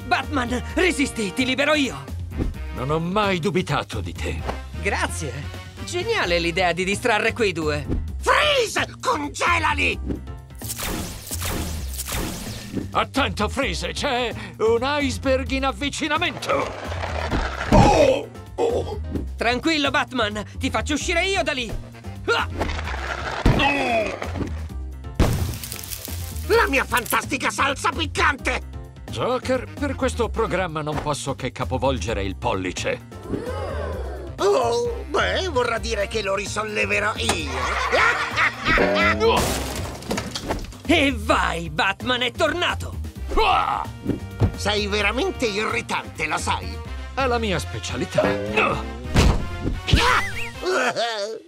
Batman, resisti, ti libero io! Non ho mai dubitato di te. Grazie! Geniale l'idea di distrarre quei due! Freeze! Congelali! Attento, Freeze, c'è un iceberg in avvicinamento! Tranquillo, Batman, ti faccio uscire io da lì! Ah! La mia fantastica salsa piccante! Joker, per questo programma non posso che capovolgere il pollice. Oh, beh, vorrà dire che lo risolleverò io. E vai, Batman è tornato! Sei veramente irritante, lo sai? È la mia specialità.